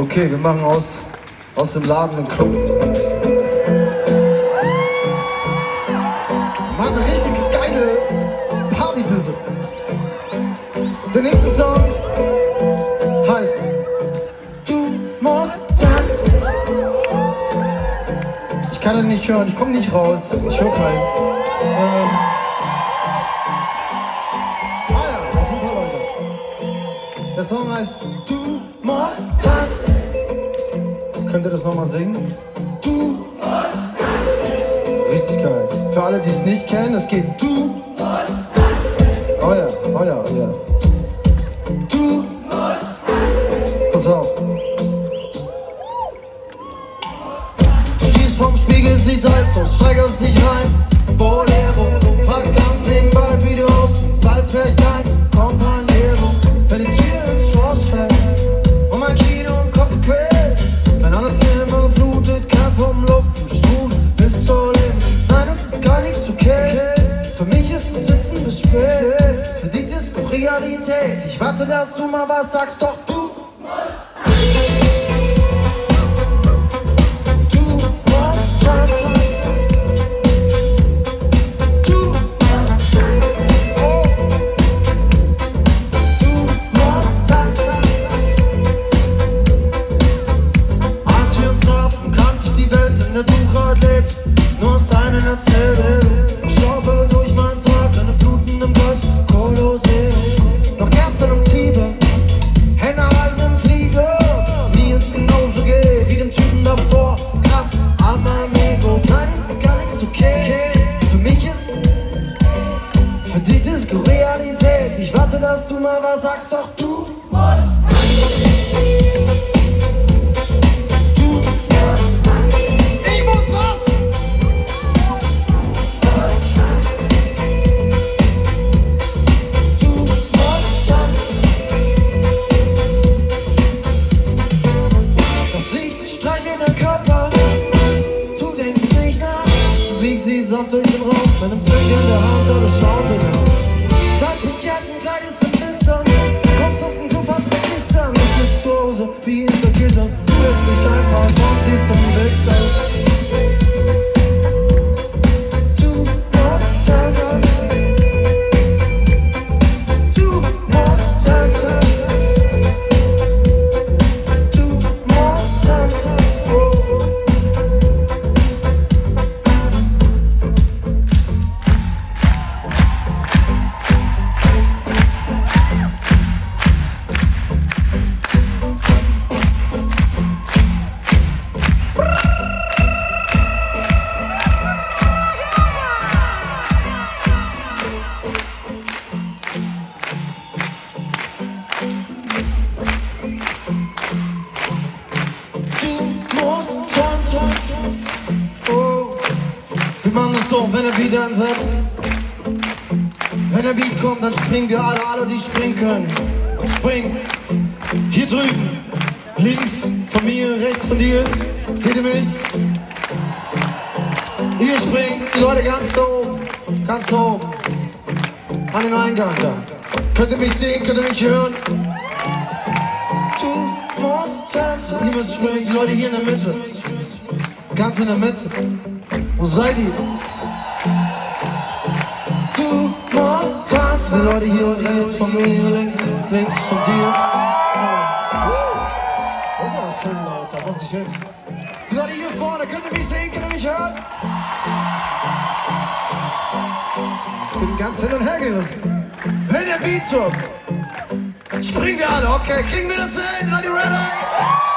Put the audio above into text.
Okay, wir machen aus dem Laden einen Club. Mann, richtig geile Partydisse. Der nächste Song heißt Du musst tanzen. Ich kann ihn nicht hören, ich komme nicht raus, ich höre keinen. Ja, das sind ein paar Leute. Der Song heißt Du musst tanzen. Könnt ihr das nochmal singen? Du musst tanzen. Richtig geil. Für alle, die es nicht kennen, es geht Du musst tanzen. Oh ja, oh ja, oh ja. Du musst tanzen. Pass auf. Du stehst vorm Spiegel, siehst Salz aus, steigerst dich rein. Bolero, fragst ganz nebenbei, wie du aussiehst. Salz vielleicht ein, kommt ein Lero. Wenn die Tür ins Schloss fällt und mein Kino im Kopf quält. Wenn alle Zimmer geflutet, kein vom Luft, du Strudel bis zur Leben. Nein, es ist gar nichts okay. Für mich ist es Sitzen bis spät. Für die Disco-Realität. Ich warte, dass du mal was sagst, doch du. Nur aus deinen Erzählungen. Ich laufe durch meinen Tag, deine Bluten im Glas, Kolosseum. Noch gestern um 7, Hände halten im Flieger. Wie es genauso geht wie dem Typen davor. Kratz an meinem Ego. Nein, es ist gar nichts okay. Für mich ist, für dich ist Realität. Ich warte, dass du mal was sagst, doch du. Auf durch den Raum, mit einem Zeug in der Hand, aber schau bitte. Dein Piquettenkleid ist im Glitzern. Kommst aus dem Club, hast mit nichts an. Ich sitz zu Hause, wie hinter Gittern. Du lässt dich einfach von diesem Weg sein. Du musst tanzen. Du musst tanzen. Du musst tanzen. Wir machen es so, wenn der Beat ansetzt. Wenn der Beat kommt, dann springen wir alle, die springen können. Springen. Hier drüben. Links von mir, rechts von dir. Seht ihr mich? Ihr springt, die Leute ganz da oben. Ganz da oben. An den Eingang da. Könnt ihr mich sehen, könnt ihr mich hören? Du musst tanzen. Ihr müsst springen, die Leute hier in der Mitte. Ganz in der Mitte. Wo seid ihr? Du musst tanzen. Die Leute hier rechts von mir, links von dir. Das ist aber schön laut, da muss ich hin. Die Leute hier vorne, könnt ihr mich sehen, könnt ihr mich hören? Ich bin ganz hin und her gerissen. Wenn der Beat kommt, springen wir alle, okay? Kriegen wir das hin? Seid ihr ready?